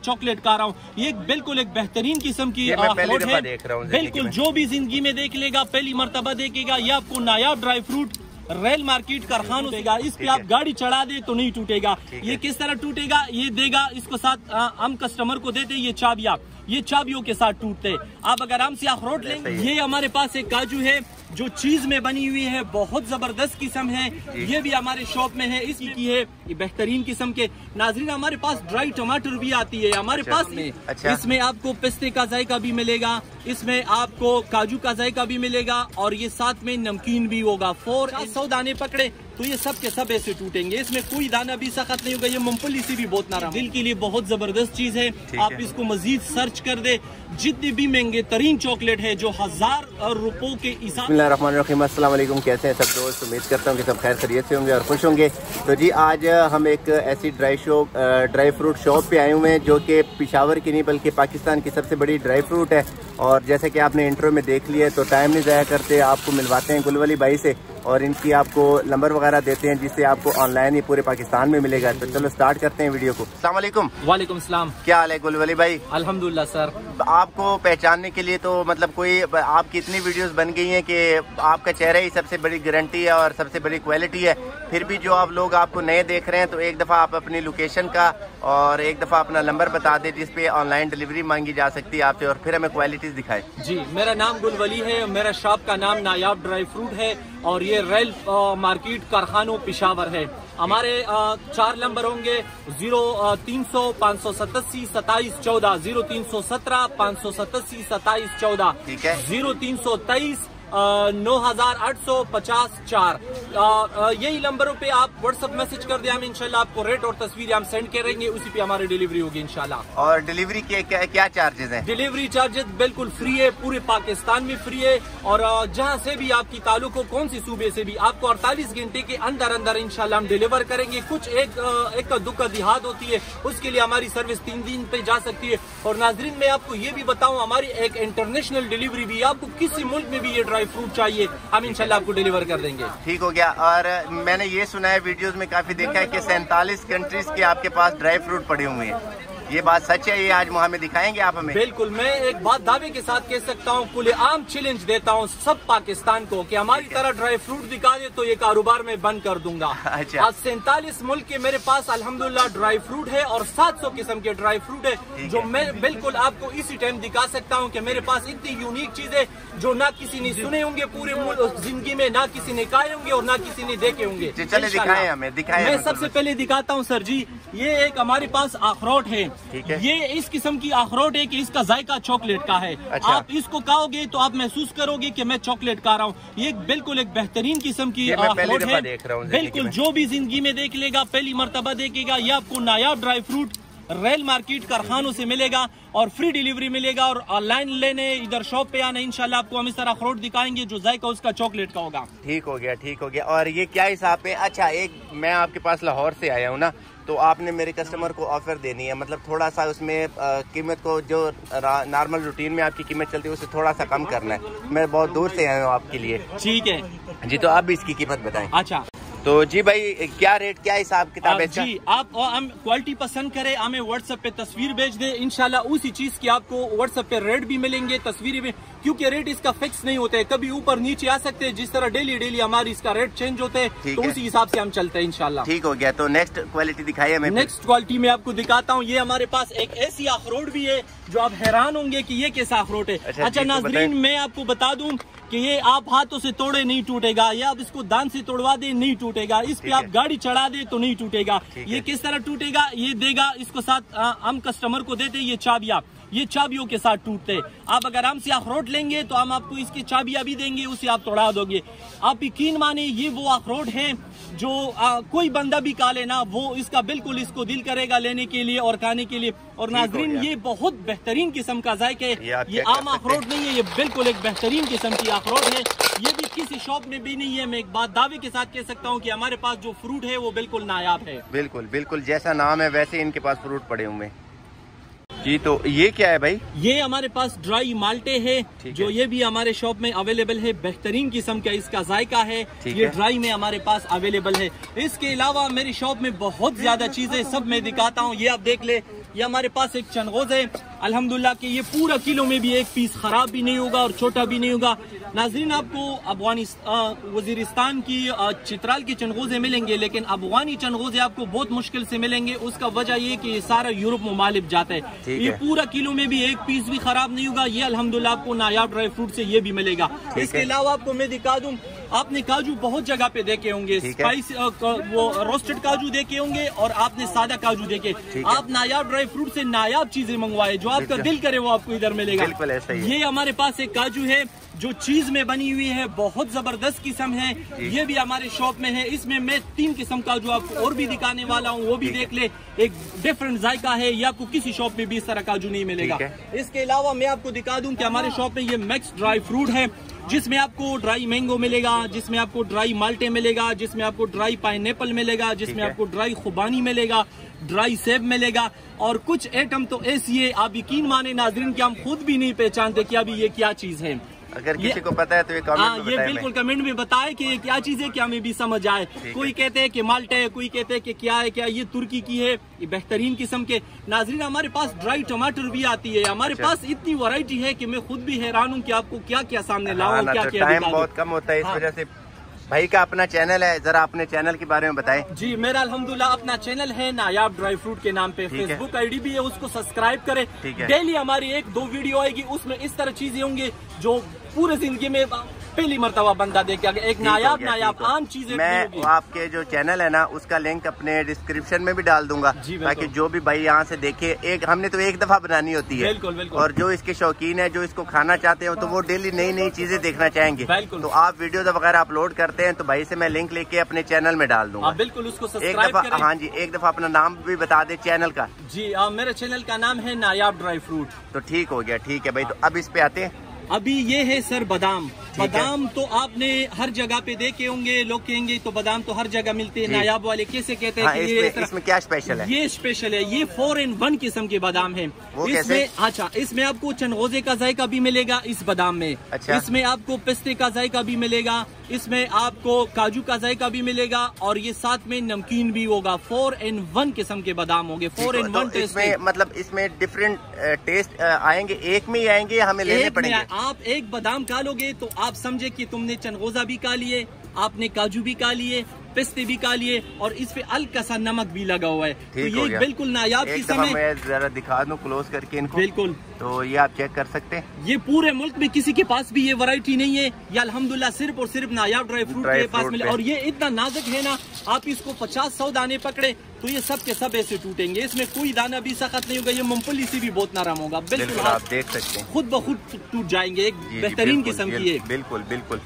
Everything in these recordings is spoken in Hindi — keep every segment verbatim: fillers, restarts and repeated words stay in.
चॉकलेट खा रहा हूँ। ये बिल्कुल एक बेहतरीन किस्म की अखरोट है। बिल्कुल जो भी जिंदगी में देख लेगा, पहली मर्तबा देखेगा, ये आपको Nayab dry fruit rail market कारखानों देगा। इस पे आप गाड़ी चढ़ा दे तो नहीं टूटेगा। ये किस तरह टूटेगा, ये देगा इसको साथ आ, हम कस्टमर को देते ये चाबियां, ये चाबियों के साथ टूटते। आप अगर आराम से अखरोट लेंगे। ये हमारे पास एक काजू है जो चीज में बनी हुई है, बहुत जबरदस्त किस्म है। ये भी हमारे शॉप में है, इसी की है, ये बेहतरीन किस्म के। नाजरीन हमारे पास ड्राई टमाटर भी आती है हमारे अच्छा, पास में अच्छा। इसमें आपको पिस्ते का जायका भी मिलेगा, इसमें आपको काजू का जायका भी मिलेगा और ये साथ में नमकीन भी होगा। फोर सौ दाने पकड़े तो ये सब के सब ऐसे टूटेंगे, इसमें कोई दाना भी सख्त नहीं होगा। ये मूंगफली से भी बहुत नरम, दिल के लिए बहुत जबरदस्त चीज है। आप है। इसको मजीद सर्च कर दे, जितनी भी महंगे तरीन चॉकलेट है जो हजार रुपयों के हिसाब। बिस्मिल्लाहिर्रहमानिर्रहीम, अस्सलाम वालेकुम। कैसे हैं सब दोस्त? उम्मीद करता हूँ कि सब खैर खैरियत से होंगे और खुश होंगे। तो जी आज हम एक ऐसी dry shop dry fruit shop पे आए हुए हैं जो कि पेशावर की नहीं बल्कि पाकिस्तान की सबसे बड़ी ड्राई फ्रूट है। और जैसे कि आपने इंट्रो में देख लिया तो टाइम नहीं ज़ाया करते, आपको मिलवाते हैं गुलवली भाई से और इनकी आपको नंबर वगैरह देते हैं जिससे आपको ऑनलाइन ही पूरे पाकिस्तान में मिलेगा। तो चलो स्टार्ट करते हैं वीडियो को। अस्सलाम वालेकुम। वालेकुम सलाम। क्या हाल है गुलवली भाई? अल्हम्दुलिल्लाह सर। आपको पहचानने के लिए तो मतलब कोई आपकी इतनी वीडियोस बन गई हैं कि आपका चेहरा ही सबसे बड़ी गारंटी है और सबसे बड़ी क्वालिटी है। फिर भी जो आप लोग आपको नए देख रहे हैं तो एक दफ़ा आप अपनी लोकेशन का और एक दफ़ा अपना नंबर बता दें जिस पे ऑनलाइन डिलीवरी मांगी जा सकती है आपसे और फिर हमें क्वालिटीज दिखाएं। जी मेरा नाम गुलवली है, मेरा शॉप का नाम नायाब ड्राई फ्रूट है और ये रेल मार्केट कारखानों पेशावर है। हमारे आ, चार नंबर होंगे जीरो तीन सौ पाँच सौ सतासी सताईस चौदह, जीरो तीन सौ सत्रह पाँच सौ सतासी सताईस चौदह, ठीक है, जीरो तीन सौ तेईस नौ हजार आठ सौ पचास चार। यही नंबरों पे आप व्हाट्सएप मैसेज कर दे, हम इंशाल्लाह आपको रेट और तस्वीरें हम सेंड करेंगे, उसी पे हमारी डिलीवरी होगी इंशाल्लाह। और डिलीवरी के क्या, क्या चार्जेस हैं? डिलीवरी चार्जेस बिल्कुल फ्री है, पूरे पाकिस्तान में फ्री है और जहां से भी आपकी ताल्लुक हो, कौन सी सूबे से भी, आपको अड़तालीस घंटे के अंदर अंदर इंशाल्लाह हम डिलीवर करेंगे। कुछ एक एक का दुख का दिहात होती है, उसके लिए हमारी सर्विस तीन दिन पे जा सकती है। और नाजरीन मैं आपको ये भी बताऊं, हमारी एक इंटरनेशनल डिलीवरी भी, आपको किसी मुल्क में भी ये ड्राई फ्रूट चाहिए हम इंशाल्लाह आपको डिलीवर कर देंगे। ठीक हो गया। और मैंने ये सुना है वीडियोस में काफी देखा है कि सैंतालीस कंट्रीज के आपके पास ड्राई फ्रूट पड़े हुए हैं, ये बात सच है? ये आज हमें दिखाएंगे आप हमें? बिल्कुल, मैं एक बात दावे के साथ कह सकता हूँ, खुले आम चैलेंज देता हूँ सब पाकिस्तान को कि हमारी तरह ड्राई फ्रूट दिखा दे तो ये कारोबार में बंद कर दूंगा। अच्छा। आज सैंतालीस मुल्क के मेरे पास अल्हम्दुलिल्लाह ड्राई फ्रूट है और सात सौ किस्म के ड्राई फ्रूट है जो मैं बिल्कुल आपको इसी टाइम दिखा सकता हूँ कि मेरे पास इतनी यूनिक चीज है जो ना किसी ने सुने होंगे पूरे जिंदगी में, ना किसी ने खाए होंगे और ना किसी ने देखे होंगे। चले दिखाएं हमें, दिखाएं। मैं सबसे पहले दिखाता हूँ सर जी, ये एक हमारे पास अखरोट है। ये इस किस्म की अखरोट है कि इसका जायका चॉकलेट का है। अच्छा। आप इसको खाओगे तो आप महसूस करोगे कि मैं चॉकलेट खा रहा हूँ। ये बिल्कुल एक बेहतरीन किस्म की अखरोट है। बिल्कुल जो भी जिंदगी में देख लेगा, पहली मर्तबा देखेगा, ये आपको Nayab dry fruit rail market कारखानों से मिलेगा और फ्री डिलीवरी मिलेगा। और ऑनलाइन लेने इधर शॉप पे आना, इंशाल्लाह आपको हम इस तरह अखरोट दिखाएंगे जो जायका उसका चॉकलेट का होगा। ठीक हो गया, ठीक हो गया। और ये क्या हिसाब पे? अच्छा, एक मैं आपके पास लाहौर से आया हूँ ना, तो आपने मेरे कस्टमर को ऑफर देनी है, मतलब थोड़ा सा उसमें कीमत को जो नॉर्मल रूटीन में आपकी कीमत चलती है उससे थोड़ा सा कम करना है। मैं बहुत दूर से आया हूँ आपके लिए। ठीक है जी, तो आप भी इसकी कीमत बताएं। अच्छा तो जी भाई क्या रेट, क्या हिसाब किताब है? जी आप हम क्वालिटी पसंद करें, हमें व्हाट्सएप पे तस्वीर भेज दे, इंशाल्लाह उसी चीज की आपको व्हाट्सएप पे रेट भी मिलेंगे, तस्वीरें भी, क्योंकि रेट इसका फिक्स नहीं होता है, कभी ऊपर नीचे आ सकते हैं। जिस तरह डेली डेली हमारी इसका रेट चेंज होते हैं तो उसी हिसाब से हम चलते हैं इंशाल्लाह। ठीक हो गया। तो नेक्स्ट क्वालिटी दिखाइए हमें। नेक्स्ट क्वालिटी में आपको दिखाता हूँ, ये हमारे पास एक ऐसी अखरोट भी है जो आप हैरान होंगे कि ये कैसा अखरोट है। अच्छा, अच्छा नाजरीन मैं आपको बता दूं कि ये आप हाथों से तोड़े नहीं टूटेगा, या आप इसको दान से तोड़वा दे नहीं टूटेगा, इस पे आप गाड़ी चढ़ा दे तो नहीं टूटेगा। ये किस तरह टूटेगा, ये देगा इसको साथ आ, हम कस्टमर को देते ये चाबियां, ये चाबियों के साथ टूटते। आप अगर हमसे अखरोट लेंगे तो हम आपको इसकी चाबियां भी देंगे, उसे आप तोड़ा दोगे। आप यकीन माने ये वो अखरोट है जो आ, कोई बंदा भी खा लेना वो इसका बिल्कुल इसको दिल करेगा लेने के लिए और खाने के लिए। और नाजरीन ये बहुत बेहतरीन किस्म का जायका है, ये आम अखरोट नहीं है, ये बिल्कुल एक बेहतरीन किस्म की अखरोट है। ये भी किसी शॉप में भी नहीं है। मैं एक बात दावे के साथ कह सकता हूँ कि हमारे पास जो फ्रूट है वो बिल्कुल नायाब है। बिल्कुल बिल्कुल जैसा नाम है वैसे इनके पास फ्रूट पड़े हुए। जी। तो ये क्या है भाई? ये हमारे पास ड्राई माल्टे है, जो ये भी हमारे शॉप में अवेलेबल है। बेहतरीन किस्म का इसका जायका है, ये ड्राई में हमारे पास अवेलेबल है। इसके अलावा मेरी शॉप में बहुत ज्यादा चीजें सब मैं दिखाता हूँ। ये आप देख ले, ये हमारे पास एक चनगोज है अल्हम्दुलिल्लाह कि ये पूरा किलो में भी एक पीस खराब भी नहीं होगा और छोटा भी नहीं होगा। नाजरीन, आपको अफगानिस्तान वजीरिस्तान की चित्राल की चनगोजे मिलेंगे, लेकिन अफगानी चनगोजे आपको बहुत मुश्किल से मिलेंगे। उसका वजह ये कि ये सारा यूरोप ममालिक जाता है। ये पूरा किलो में भी एक पीस भी खराब नहीं होगा। ये अल्हम्दुलिल्लाह आपको नायाब ड्राई फ्रूट से ये भी मिलेगा। इसके अलावा आपको मैं दिखा दूं, आपने काजू बहुत जगह पे देखे होंगे, स्पाइस वो रोस्टेड काजू देखे होंगे और आपने सादा काजू देखे। आप नायाब ड्राई फ्रूट से नायाब चीजें मंगवाए, जो आपका दिल करे वो आपको इधर मिलेगा। ये हमारे पास एक काजू है जो चीज में बनी हुई है, बहुत जबरदस्त किस्म है। ये भी हमारे शॉप में है। इसमें मैं तीन किस्म काजू आपको और भी दिखाने वाला हूँ, वो भी देख ले। एक डिफरेंट जायका है, ये आपको किसी शॉप में भी इस तरह काजू नहीं मिलेगा। इसके अलावा मैं आपको दिखा दूं कि हमारे शॉप में ये मिक्स ड्राई फ्रूट है, जिसमें आपको ड्राई मैंगो मिलेगा, जिसमें आपको ड्राई माल्टे मिलेगा, जिसमें आपको ड्राई पाइनएप्पल मिलेगा, जिसमें आपको ड्राई खुबानी मिलेगा, ड्राई सेब मिलेगा। और कुछ आइटम तो ऐसी है आप यकीन माने नाजरीन कि हम खुद भी नहीं पहचानते कि अभी ये क्या चीज है। अगर किसी को पता है तो ये कमेंट में बताएं। ये बिल्कुल कमेंट में बताए कि ये क्या चीज है, क्या हमें भी समझ आए। कोई कहते हैं कि माल्टे है, कोई कहते हैं कि क्या है, क्या ये तुर्की की है, ये बेहतरीन किस्म के। नाजरीन, हमारे पास ड्राई टमाटर भी आती है। हमारे पास इतनी वैरायटी है कि मैं खुद भी हैरान हूँ कि आपको क्या क्या सामने लाऊं, क्या क्या। टाइम बहुत कम होता है, इस वजह से। भाई का अपना चैनल है, जरा अपने चैनल के बारे में बताएं। जी, मेरा अल्हम्दुलिल्लाह अपना चैनल है नायाब ड्राई फ्रूट के नाम पे। फेसबुक आईडी भी है, उसको सब्सक्राइब करें। डेली हमारी एक दो वीडियो आएगी, उसमें इस तरह चीजें होंगी जो पूरे जिंदगी में पहली मरतबा बंदा देखे। एक नायाब नायाब आम चीजें। मैं आपके जो चैनल है ना, उसका लिंक अपने डिस्क्रिप्शन में भी डाल दूंगा, ताकि जो भी भाई यहाँ से देखे। एक हमने तो एक दफा बनानी होती है। बिल्कुल बिल्कुल। और जो इसके शौकीन है, जो इसको खाना चाहते हैं, तो वो डेली नई नई चीजें देखना चाहेंगे। तो आप वीडियो वगैरह अपलोड करते हैं तो भाई से मैं लिंक लेके अपने चैनल में डाल दूंगा। बिल्कुल, उसको एक दफा। हाँ जी, एक दफा अपना नाम भी बता दे चैनल का। जी, मेरे चैनल का नाम है नायाब ड्राई फ्रूट। तो ठीक हो गया, ठीक है भाई। तो अब इस पे आते हैं। अभी ये है सर बादाम। बादाम तो आपने हर जगह पे देखे होंगे, लोग कहेंगे तो बादाम तो हर जगह मिलते हैं। नायाब वाले कैसे कहते हैं? हाँ, कि ये इसमें, इसमें क्या स्पेशल है? ये स्पेशल है, ये फोर इन वन किस्म के बादाम है। इसमें अच्छा, इसमें आपको चनगोजे का जायका भी मिलेगा इस बादाम में। अच्छा। इसमें आपको पिस्ते का जायका भी मिलेगा, इसमें आपको काजू का जायका भी मिलेगा, और ये साथ में नमकीन भी होगा। फोर इन वन किस्म के बादाम होंगे, फोर इन वन टेस्ट। मतलब इसमें डिफरेंट टेस्ट आएंगे, एक में ही आएंगे, हमें लेने पड़ेंगे। आप एक बादाम खा लोगे तो आप समझे कि तुमने चनगोजा भी खा लिए, आपने काजू भी खा लिए, पिस्ते भी खा लिए, और इस पे हल्का सा नमक भी लगा हुआ है। तो ये बिल्कुल नायाब किस्म है। मैं जरा दिखा दूं क्लोज करके इनको। बिल्कुल। तो ये आप चेक कर सकते हैं। ये पूरे मुल्क में किसी के पास भी ये वैरायटी नहीं है। ये अल्हम्दुलिल्लाह सिर्फ और सिर्फ नायाब ड्राई फ्रूट के पास मिले। और ये इतना नाजुक है ना, आप इसको पचास सौ दाने पकड़े तो ये सब के सब ऐसे टूटेंगे। इसमें कोई दाना भी सख्त नहीं होगा। ये मूंगफली से भी बहुत नरम होगा। बिल्कुल, आप देख सकते हैं, खुद ब खुद टूट जाएंगे। एक बेहतरीन किस्म की है। बिल्कुल बिल्कुल।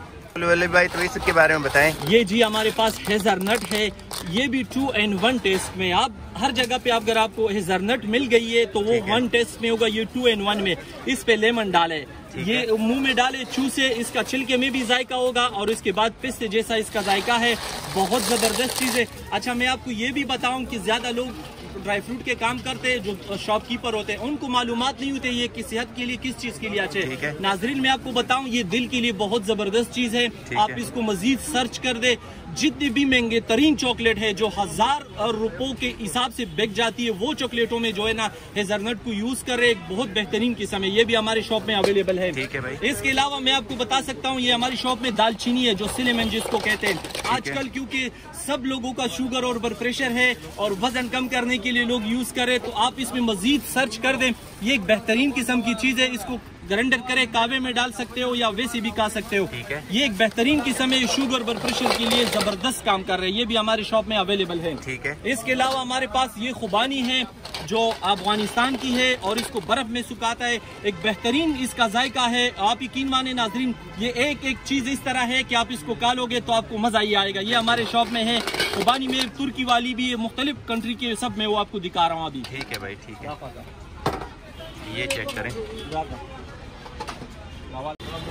भाई तो इसके बारे में बताएं। ये जी हमारे पास हेज़लनट है, ये भी टू एंड वन टेस्ट में। आप हर जगह पे अगर आपको हेज़लनट मिल गई है तो वो वन टेस्ट में होगा, ये टू एंड वन में। इस पे लेमन डाले, ये मुंह में डाले, चूसे, इसका छिलके में भी जायका होगा, और इसके बाद पिस्ते जैसा इसका जायका है। बहुत जबरदस्त चीज है। अच्छा, मैं आपको ये भी बताऊं कि ज्यादा लोग ड्राई फ्रूट के काम करते हैं, जो शॉपकीपर होते हैं, उनको मालूमात नहीं होते ये कि सेहत के लिए किस चीज के लिए अच्छे है। नाजरीन, मैं आपको बताऊं, ये दिल के लिए बहुत जबरदस्त चीज है। आप इसको मजीद सर्च कर दे। जितनी भी महंगे तरीन चॉकलेट है, जो हजार रुपयों के हिसाब से बिक जाती है, वो चॉकलेटों में जो है ना हेज़लनट को यूज कर रहे, एक बहुत बेहतरीन किस्म है। ये भी हमारे शॉप में अवेलेबल है। ठीक है भाई। इसके अलावा मैं आपको बता सकता हूँ, ये हमारी शॉप में दालचीनी है, जो सिनेमन जिसको कहते हैं। आजकल क्योंकि सब लोगों का शुगर और ब्लड प्रेशर है और वजन कम करने के लिए लोग यूज करें, तो आप इसमें मजीद सर्च कर दें। ये एक बेहतरीन किस्म की चीज है। इसको ग्राइंडर करे, कावे में डाल सकते हो या वैसे भी खा सकते हो। ठीक है। ये एक बेहतरीन किस्म है, शुगर ब्लड प्रेशर के लिए जबरदस्त काम कर रहे हैं। ये भी हमारे शॉप में अवेलेबल है। ठीक है। इसके अलावा हमारे पास ये खुबानी है, जो अफगानिस्तान की है, और इसको बर्फ में सुखाता है। एक बेहतरीन इसका जायका है। आप यकीन माने नाजरीन, ये एक एक चीज इस तरह है कि आप इसको खा लोगे तो आपको मजा ही आएगा। ये हमारे शॉप में है। खुबानी में तुर्की वाली भी है, मुख्तलिफ कंट्री के सब में वो आपको दिखा रहा हूँ अभी। ठीक है भाई, ठीक है। ये चेक करें।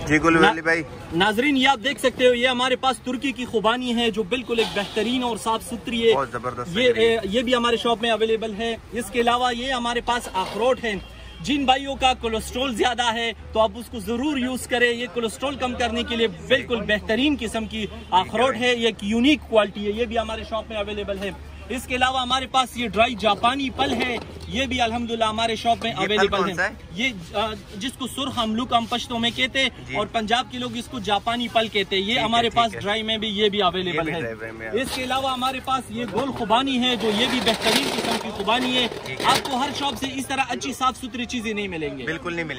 जी गुलवली भाई। नाजरीन, ये आप देख सकते हो, ये हमारे पास तुर्की की खुबानी है जो बिल्कुल एक बेहतरीन और साफ सुथरी है, बहुत जबरदस्त। ये ये भी हमारे शॉप में अवेलेबल है। इसके अलावा ये हमारे पास अखरोट है। जिन भाइयों का कोलेस्ट्रॉल ज्यादा है तो आप उसको जरूर यूज करें, ये कोलेस्ट्रॉल कम करने के लिए बिल्कुल बेहतरीन किस्म की अखरोट है, ये एक यूनिक क्वालिटी है, ये भी हमारे शॉप में अवेलेबल है। इसके अलावा हमारे पास ये ड्राई जापानी पल है, ये भी अल्हम्दुलिल्लाह हमारे शॉप में अवेलेबल है। ये जिसको सुर्ख हमलुक हम पश्तो में कहते हैं और पंजाब के लोग इसको जापानी पल कहते हैं। ये हमारे पास ड्राई में भी ये भी अवेलेबल है। इसके अलावा हमारे पास ये गोल खुबानी है जो ये भी बेहतरीन किस्म की खुबानी है। आपको हर शॉप से इस तरह अच्छी साफ सुथरी चीजें नहीं मिलेंगी, बिल्कुल नहीं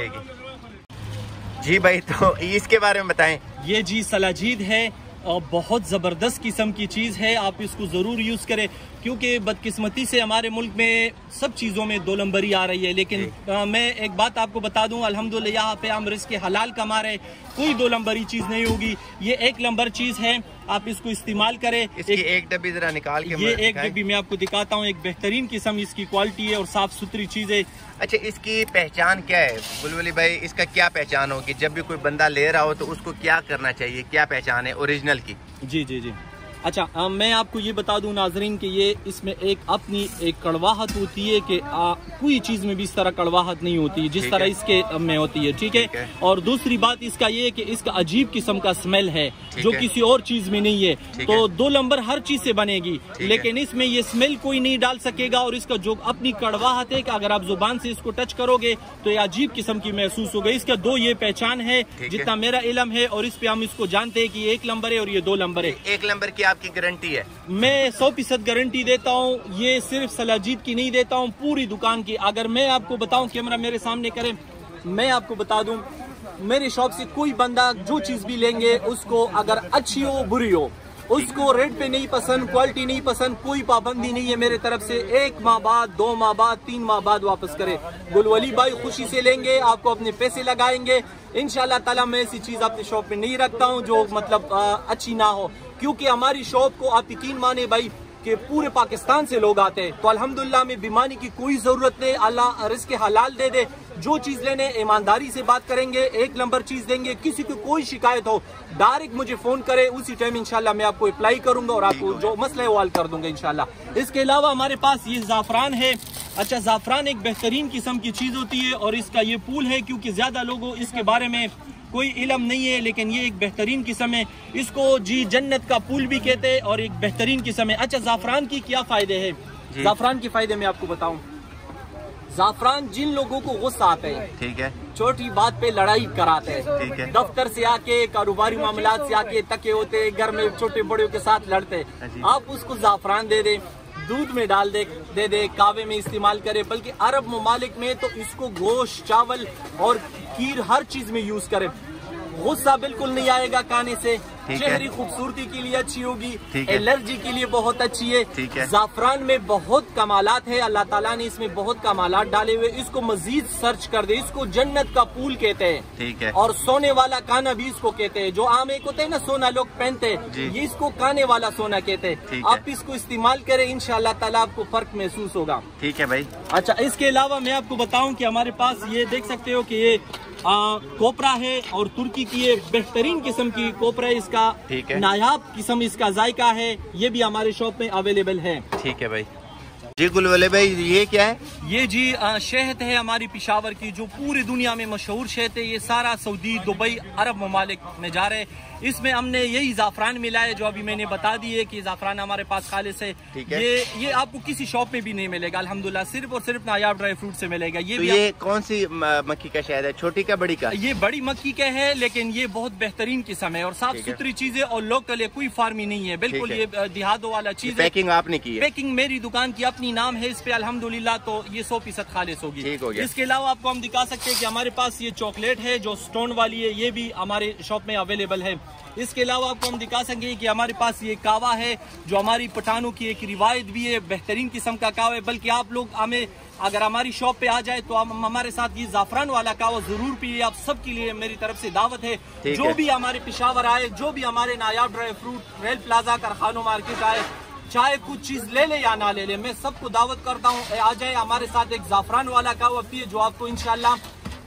मिलेगी। जी भाई, तो इसके बारे में बताएं। ये जी सलाजीद है, बहुत ज़बरदस्त किस्म की चीज़ है, आप इसको ज़रूर यूज़ करें क्योंकि बदकिस्मती से हमारे मुल्क में सब चीज़ों में दो नंबरी आ रही है। लेकिन आ, मैं एक बात आपको बता दूं, अल्हम्दुलिल्लाह यहाँ पे हम रिज़्क़ हलाल कमा रहे, कोई दो नंबरी चीज़ नहीं होगी। ये एक नंबर चीज़ है, आप इसको इस्तेमाल करें। इसकी एक, एक डब्बी जरा निकाल के ये एक डब्बी मैं आपको दिखाता हूँ, एक बेहतरीन किस्म इसकी क्वालिटी है और साफ सुथरी चीज़ है। अच्छा, इसकी पहचान क्या है बुलबुली भाई? इसका क्या पहचान होगी जब भी कोई बंदा ले रहा हो तो उसको क्या करना चाहिए, क्या पहचान है ओरिजिनल की? जी जी जी अच्छा, आ, मैं आपको ये बता दूं नाजरीन कि ये इसमें एक अपनी एक कड़वाहट होती है कि आ, कोई चीज़ में भी इस तरह कड़वाहट नहीं होती है जिस तरह इसके में होती है, ठीक है। और दूसरी बात इसका ये है कि इसका अजीब किस्म का स्मेल है जो किसी और चीज़ में नहीं है। तो दो नंबर हर चीज़ से बनेगी, लेकिन इसमें ये स्मेल कोई नहीं डाल सकेगा। और इसका जो अपनी कड़वाहट है कि अगर आप जुबान से इसको टच करोगे तो ये अजीब किस्म की महसूस होगी। इसका दो ये पहचान है जितना मेरा इल्म है, और इस पे हम इसको जानते हैं कि ये एक नंबर है और ये दो नंबर है। एक नंबर की आपकी गारंटी है? मैं सौ फीसद गारंटी देता हूँ, ये सिर्फ सलाजीद की नहीं देता हूँ, पूरी दुकान की। अगर मैं आपको बताऊं, कैमरा मेरे सामने करें, मैं आपको बता दूं, मेरी शॉप से कोई बंदा जो चीज भी लेंगे उसको अगर अच्छी हो बुरी हो, उसको रेट पे नहीं पसंद, क्वालिटी नहीं पसंद, कोई पाबंदी नहीं है मेरे तरफ से। एक माह बाद, दो माह बाद, तीन माह बाद वापस करे। गुलवली भाई खुशी से लेंगे, आपको अपने पैसे लगाएंगे इंशाल्लाह ताला। मैं ऐसी चीज अपने शॉप में नहीं रखता हूँ जो मतलब आ, अच्छी ना हो, क्योंकि हमारी शॉप को आप यकीन माने भाई कि पूरे पाकिस्तान से लोग आते हैं। तो अल्हम्दुलिल्लाह में बीमारी की कोई जरूरत नहीं, अल्लाह रिज़्क़ हलाल दे दे। जो चीज लेने ईमानदारी से बात करेंगे, एक नंबर चीज देंगे। किसी को कोई शिकायत हो डायरेक्ट मुझे फोन करे, उसी टाइम इंशाल्लाह मैं आपको अप्लाई करूंगा और आपको जो मसला है वो हल कर दूंगा इंशाल्लाह। इसके अलावा हमारे पास ये ज़ाफ़रान है। अच्छा, ज़ाफ़रान एक बेहतरीन किस्म की चीज होती है और इसका ये फूल है, क्योंकि ज्यादा लोगों इसके बारे में कोई इल्म नहीं है, लेकिन ये एक बेहतरीन किस्म है। इसको जी जन्नत का फूल भी कहते हैं और एक बेहतरीन किस्म है। अच्छा, ज़ाफ़रान की क्या फायदे हैं? ज़ाफ़रान के फायदे मैं आपको बताऊं। ज़ाफ़रान जिन लोगों को गुस्सा आता है, ठीक है, छोटी बात पे लड़ाई कराते हैं, ठीक है, दफ्तर से आके, कारोबारी मामलात से आके तके होते, घर में छोटे बड़ों के साथ लड़ते, आप उसको ज़ाफ़रान दे दे, दूध में डाल दे दे दे कावे में इस्तेमाल करे। बल्कि अरब ममालिक में तो इसको गोश्त, चावल और खीर हर चीज में यूज करे। गुस्सा बिल्कुल नहीं आएगा खाने से, चेहरे खूबसूरती के लिए अच्छी होगी, एलर्जी के लिए बहुत अच्छी है। ज़ाफ़रान में बहुत कमालात है, अल्लाह ताला ने इसमें बहुत कमालात डाले हुए। इसको मजीद सर्च कर दे, इसको जन्नत का फूल कहते हैं, ठीक है, और सोने वाला काना भी इसको कहते हैं। जो आम एक होते हैं ना सोना लोग पहनते हैं, ये इसको काने वाला सोना कहते हैं। आप इसको इस्तेमाल करें, इंशाल्लाह ताला आपको फर्क महसूस होगा। ठीक है भाई। अच्छा, इसके अलावा मैं आपको बताऊं कि हमारे पास ये देख सकते हो कि ये आ, कोपरा है और तुर्की की ये बेहतरीन किस्म की कोपरा है, इसका नायाब किस्म इसका जायका है, ये भी हमारे शॉप में अवेलेबल है। ठीक है भाई। जी गुलवले भाई, ये क्या है? ये जी शहद है हमारी पिशावर की, जो पूरी दुनिया में मशहूर शहद है। ये सारा सऊदी, दुबई, अरब ममालिक में जा रहे हैं। इसमें हमने यही ज़ाफ़रान मिला है जो अभी मैंने बता दी है कि ज़ाफ़रान हमारे पास खालिस है। है। ये ये आपको किसी शॉप में भी नहीं मिलेगा अल्हम्दुलिल्लाह, सिर्फ और सिर्फ नायाब ड्राई फ्रूट से मिलेगा। ये तो भी ये कौन सी मक्खी का शहद है, छोटी का बड़ी का? ये बड़ी मक्खी का है, लेकिन ये बहुत बेहतरीन किस्म है और साफ सुथरी चीज है और लोकल है, कोई फार्मी नहीं है, बिल्कुल ये देहातों वाला चीज है। पैकिंग आपने की है? पैकिंग मेरी दुकान की अपनी नाम है इस पे अल्हम्दुलिल्लाह, तो ये सौ फीसद खालिस होगी। इसके अलावा आपको हम दिखा सकते हैं कि हमारे पास ये चॉकलेट है जो स्टोन वाली है, ये भी हमारे शॉप में अवेलेबल है। इसके अलावा आपको हम दिखा सकेंगे कि हमारे पास ये कावा है जो हमारी पठानों की एक रिवायत भी है, बेहतरीन किस्म का कावा है। बल्कि आप लोग हमें अगर हमारी शॉप पे आ जाए तो हम हमारे साथ ये ज़ाफ़रान वाला कावा जरूर पिए। आप सबके लिए मेरी तरफ से दावत है, जो भी हमारे पिशावर आए, जो भी हमारे Nayab dry fruit rail plaza कारखानों मार्केट आए, चाहे कुछ चीज ले ले या ना ले ले, मैं सबको दावत करता हूँ आ जाए हमारे साथ एक ज़ाफ़रान वाला कावा पिए, जो आपको इंशाल्लाह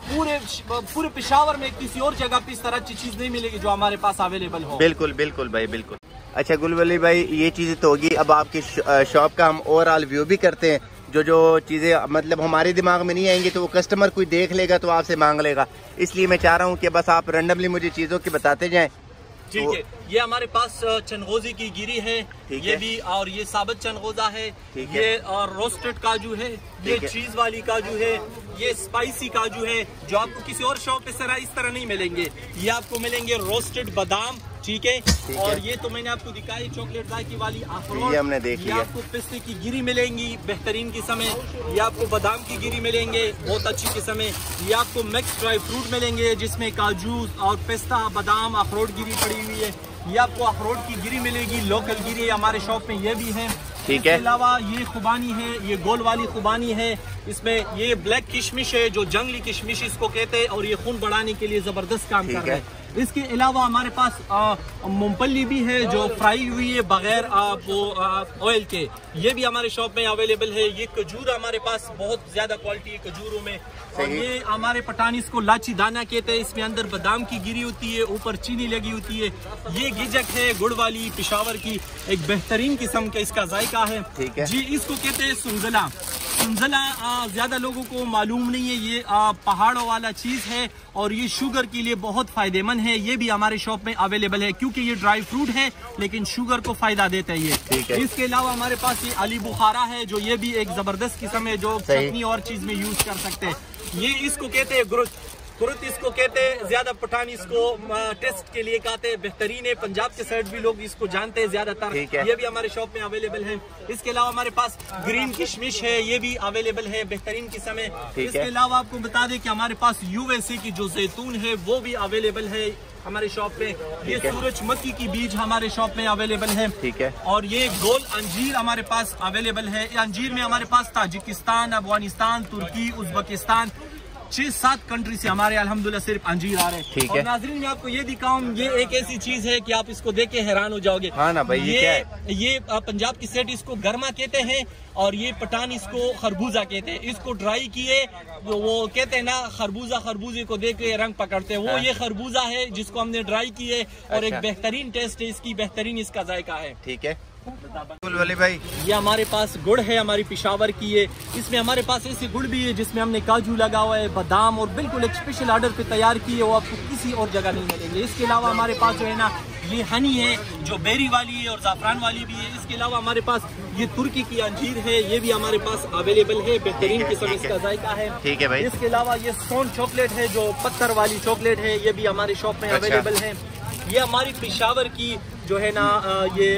पूरे पूरे पेशावर में किसी और जगह पे इस तरह की चीज नहीं मिलेगी जो हमारे पास अवेलेबल हो। बिल्कुल बिल्कुल भाई बिल्कुल। अच्छा गुलवली भाई, ये चीजें तो होगी, अब आपकी शॉप का हम ओवरऑल व्यू भी करते हैं। जो जो चीजें मतलब हमारे दिमाग में नहीं आएंगी तो वो कस्टमर कोई देख लेगा तो आपसे मांग लेगा, इसलिए मैं चाह रहा हूँ कि बस आप रैंडमली मुझे चीजों की बताते जाएं। ठीक है, ये हमारे पास चनगोजी की गिरी है, ये भी, और ये साबित चनगोजा है, ये और रोस्टेड काजू है, ये चीज वाली काजू है, ये स्पाइसी काजू है जो आपको किसी और शॉप पे सरा इस तरह नहीं मिलेंगे। ये आपको मिलेंगे रोस्टेड बादाम, ठीक है। और ये तो मैंने आपको दिखाई चॉकलेट जायकी वाली अखरोट, ये हमने देख लिया। ये आपको पिस्ते की गिरी मिलेंगी बेहतरीन किस्म है, ये आपको बादाम की गिरी मिलेंगे बहुत अच्छी किस्म है, ये आपको मिक्स ड्राई फ्रूट मिलेंगे जिसमें काजू और पिस्ता बादाम अखरोट गिरी पड़ी हुई है, ये आपको अखरोट की गिरी मिलेगी, लोकल गिरी हमारे शॉप में ये भी है। ठीक है। इसके अलावा ये खुबानी है, ये गोल वाली खुबानी है, इसमें ये ब्लैक किशमिश है जो जंगली किशमिश इसको कहते हैं, और ये खून बढ़ाने के लिए जबरदस्त काम कर रहा है। इसके अलावा हमारे पास मूंगफली भी है जो फ्राई हुई है बगैर वो ऑयल के, ये भी हमारे शॉप में अवेलेबल है। ये खजूर हमारे पास बहुत ज्यादा क्वालिटी है खजूरों में, और ये हमारे पठानी इसको लाची दाना कहते हैं, इसमें अंदर बादाम की गिरी होती है, ऊपर चीनी लगी होती है। ये गिजक है गुड़ वाली पिशावर की, एक बेहतरीन किस्म का इसका जायका है। ठीक है जी, इसको कहते हैं सुनजला। सुनजला ज्यादा लोगों को मालूम नहीं है, ये आ, पहाड़ों वाला चीज है और ये शुगर के लिए बहुत फायदेमंद है। ये भी हमारे शॉप में अवेलेबल है क्योंकि ये ड्राई फ्रूट है लेकिन शुगर को फायदा देता है ये। ठीक है। इसके अलावा हमारे पास ये अली बुखारा है जो ये भी एक जबरदस्त किस्म है जो चटनी और चीज में यूज कर सकते हैं। ये इसको कहते हैं गुरुत, गुरुत इसको कहते हैं, ज्यादा पठान इसको टेस्ट के लिए कहते हैं, बेहतरीन है। पंजाब के साइड भी लोग इसको जानते हैं ज्यादातर, ये भी हमारे शॉप में अवेलेबल है। इसके अलावा हमारे पास ग्रीन किशमिश है, ये भी अवेलेबल है, बेहतरीन किस्म है। इसके अलावा आपको बता दें कि हमारे पास यूएसए की जो जैतून है वो भी अवेलेबल है हमारे शॉप पे। ये सूरजमुखी की बीज हमारे शॉप में अवेलेबल है। ठीक है। और ये गोल अंजीर हमारे पास अवेलेबल है। अंजीर में हमारे पास ताजिकिस्तान, अफगानिस्तान, तुर्की, उज्बेकिस्तान, छह सात कंट्री से हमारे अल्हम्दुलिल्लाह सिर्फ अंजीर आ रहे हैं। ठीक है। और नाज़रीन मैं आपको ये दिखाऊं, ये एक ऐसी चीज है कि आप इसको देख के हैरान हो जाओगे। हाँ ना भाई, ये, ये क्या है? ये पंजाब की सेट इसको गरमा कहते हैं और ये पठान इसको खरबूजा कहते हैं। इसको ड्राई किए वो कहते हैं ना खरबूजा, खरबूजे को देख के रंग पकड़ते हैं, वो ये खरबूजा है जिसको हमने ड्राई किए और एक बेहतरीन टेस्ट है इसकी, बेहतरीन इसका जायका है। ठीक है वाले भाई, ये हमारे पास गुड़ है हमारी पिशावर की है। इसमें हमारे पास ऐसे गुड़ भी है जिसमें हमने काजू लगा हुआ है, बादाम, और बिल्कुल एक स्पेशल ऑर्डर पे तैयार की है, वो आपको किसी और जगह नहीं मिलेंगे। इसके अलावा हमारे पास जो है ना ये हनी है जो बेरी वाली है और जाफरान वाली भी है। इसके अलावा हमारे पास ये तुर्की की अंजीर है, ये भी हमारे पास अवेलेबल है, बेहतरीन किस्म इसका जायका है। ठीक है भाई। इसके अलावा ये सोन चॉकलेट है जो पत्थर वाली चॉकलेट है, ये भी हमारे शॉप में अवेलेबल है। ये हमारी पिशावर की जो है ना ये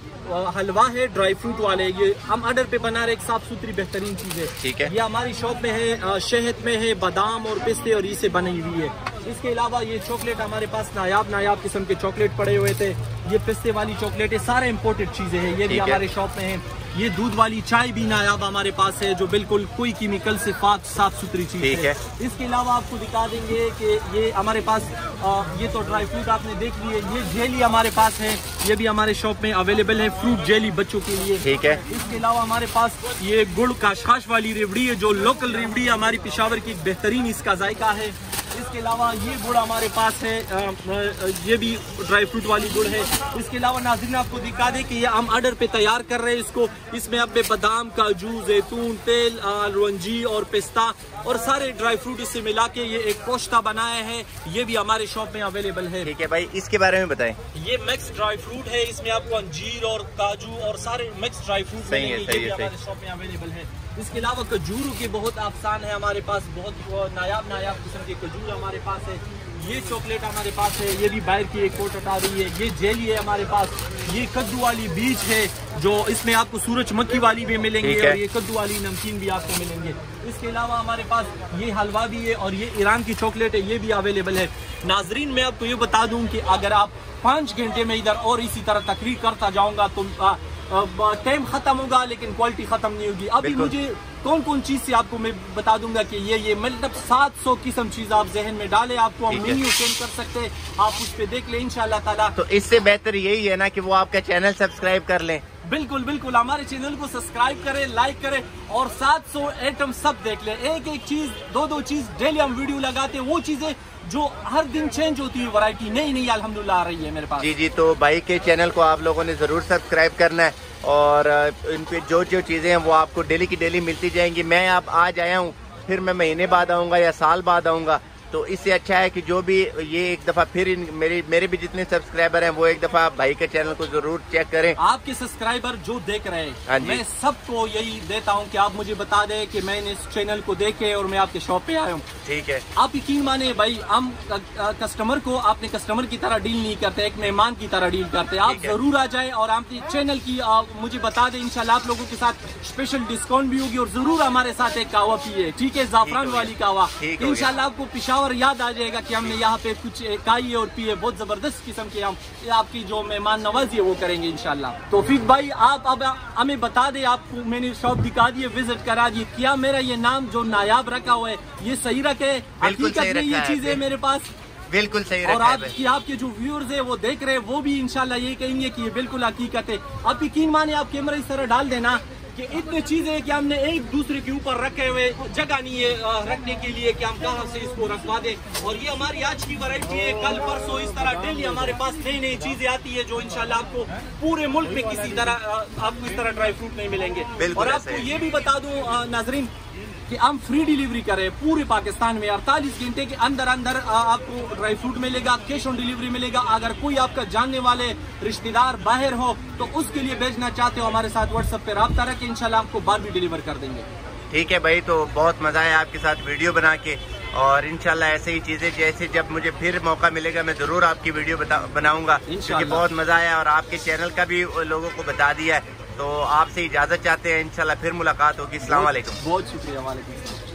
हलवा है ड्राई फ्रूट वाले, ये हम ऑर्डर पे बना रहे, एक साफ सुथरी बेहतरीन चीज है। ठीक है। ये हमारी शॉप में है, शहद में है, बादाम और पिस्ते और इससे बनी हुई है। इसके अलावा ये चॉकलेट हमारे पास नायाब नायाब किस्म के चॉकलेट पड़े हुए थे, ये पिस्ते वाली चॉकलेट है, सारे इम्पोर्टेड चीजें हैं, ये भी हमारे शॉप में है। ये दूध वाली चाय भी नायाब हमारे पास है जो बिल्कुल कोई केमिकल से पाक साफ सुथरी चीज है। इसके अलावा आपको दिखा देंगे कि ये हमारे पास आ, ये तो ड्राई फ्रूट आपने देख लिए, ये जेली हमारे पास है, ये भी हमारे शॉप में अवेलेबल है, फ्रूट जेली बच्चों के लिए। ठीक है। इसके अलावा हमारे पास ये गुड़ काशखाश वाली रेवड़ी है जो लोकल रेवड़ी है हमारी पिशावर की, बेहतरीन इसका जायका है। इसके अलावा ये गुड़ हमारे पास है, ये भी ड्राई फ्रूट वाली गुड़ है। इसके अलावा नाज़रीन आपको दिखा दे कि ये हम ऑर्डर पे तैयार कर रहे हैं इसको, इसमें आपने बादाम, काजू, जैतून, तेल, रंजी और पिस्ता और सारे ड्राई फ्रूट इससे मिला के ये एक कोश्ता बनाया है, ये भी हमारे शॉप में अवेलेबल है। ठीक है भाई, इसके बारे में बताएं। ये मिक्स ड्राई फ्रूट है, इसमें आपको अंजीर और काजू और सारे मिक्स ड्राई फ्रूट मिलेंगे, ये भी हमारे शॉप में अवेलेबल है। इसके अलावा खजूरों के बहुत अफसान है हमारे पास, बहुत नायाब नायाब किस्म के खजूर हमारे पास है। ये चॉकलेट हमारे पास है, ये भी बाहर की एक कोट हटा रही है। ये जेली है हमारे पास, ये कद्दू वाली बीज है जो इसमें आपको सूरजमुखी वाली भी मिलेंगे और ये कद्दू वाली नमकीन भी आपको मिलेंगे। इसके अलावा हमारे पास ये हलवा भी है और ये ईरान की चॉकलेट है, ये भी अवेलेबल है। नाजरीन मैं आपको ये बता दूं कि अगर आप पाँच घंटे में इधर और इसी तरह तकरीर करता जाऊंगा तो टाइम खत्म होगा लेकिन क्वालिटी खत्म नहीं होगी। अभी मुझे कौन कौन चीज से आपको मैं बता दूंगा कि ये ये मतलब सात सौ किस्म चीज आप जहन में डालें, आपको हम मेन्यू सेंड कर सकते हैं, आप उस पे देख लें इंशाल्लाह ताला। तो इससे बेहतर यही है ना कि वो आपका चैनल सब्सक्राइब कर लें, बिल्कुल बिल्कुल हमारे चैनल को सब्सक्राइब करें, लाइक करें और सात सौ आइटम सब देख ले। एक एक चीज, दो दो चीज डेली हम वीडियो लगाते हैं, वो चीजें जो हर दिन चेंज होती है, वैरायटी नई नई अल्हम्दुलिल्लाह आ रही है मेरे पास। जी जी, तो भाई के चैनल को आप लोगों ने जरूर सब्सक्राइब करना है और इन पे जो जो चीजें हैं वो आपको डेली की डेली मिलती जाएंगी। मैं आप आज आया हूँ, फिर मैं महीने बाद आऊँगा या साल बाद आऊँगा, तो इससे अच्छा है कि जो भी ये एक दफा फिर इन मेरे मेरे भी जितने सब्सक्राइबर हैं वो एक दफा भाई के चैनल को जरूर चेक करें। आपके सब्सक्राइबर जो देख रहे हैं, मैं सबको यही देता हूं कि आप मुझे बता दें कि मैंने इस चैनल को देखे और मैं आपके शॉप पे आया हूं। ठीक है, आप यकीन माने भाई, हम कस्टमर को अपने कस्टमर की तरह डील नहीं करते, एक मेहमान की तरह डील करते। आप जरूर आ जाए और आप चैनल की आ, मुझे बता दें, इंशाल्लाह आप लोगों के साथ स्पेशल डिस्काउंट भी होगी और जरूर हमारे साथ एक कहवा पिए, ठीक है, जाफरान वाली कहवा। इंशाल्लाह आपको पिशावर याद आ जाएगा कि हमने यहाँ पे कुछ खाई और पिए, बहुत जबरदस्त किस्म के हम आपकी जो मेहमान नवाजी है वो करेंगे इंशाल्लाह। तो फिर भाई आप अब हमें बता दें, आपको मैंने शॉप दिखा दी है, विजिट करा दी, क्या मेरा ये नाम जो नायाब रखा हुआ है ये सही रखे? हकीकत में ये चीज है मेरे पास, बिल्कुल सही और आपकी आपके जो व्यूअर्स है वो देख रहे हैं, वो भी इंशाल्लाह ये कहेंगे कि ये बिल्कुल हकीकत है। आप यकीन माने, आप कैमरा इस तरह डाल देना कि इतनी चीजें हैं कि हमने एक दूसरे के ऊपर रखे हुए, जगह नहीं है रखने के लिए कि हम कहाँ से इसको रखवा दें। और ये हमारी आज की वैरायटी है, कल परसों इस तरह डेली हमारे पास नई नई चीजें आती है जो इंशाल्लाह आपको पूरे मुल्क में किसी तरह आपको इस तरह ड्राई फ्रूट नहीं मिलेंगे। और आपको ये भी बता दूं नाजरीन कि हम फ्री डिलीवरी करें पूरे पाकिस्तान में, अड़तालीस घंटे के अंदर अंदर आपको ड्राई फ्रूट मिलेगा, कैश ऑन डिलीवरी मिलेगा। अगर कोई आपका जानने वाले रिश्तेदार बाहर हो तो उसके लिए भेजना चाहते हो, हमारे साथ व्हाट्सएप पे राब्ता रखें, इंशाल्लाह आपको बाहर भी डिलीवर कर देंगे। ठीक है भाई, तो बहुत मजा आया आपके साथ वीडियो बना के, और इंशाल्लाह ऐसे ही चीजें जैसे जब मुझे फिर मौका मिलेगा मैं जरूर आपकी वीडियो बनाऊंगा, क्योंकि बहुत मजा आया और आपके चैनल का भी लोगों को बता दिया है। तो आपसे इजाजत चाहते हैं, इंशाल्लाह फिर मुलाकात होगी। अस्सलाम वालेकुम। बहुत शुक्रिया। वालेकुम।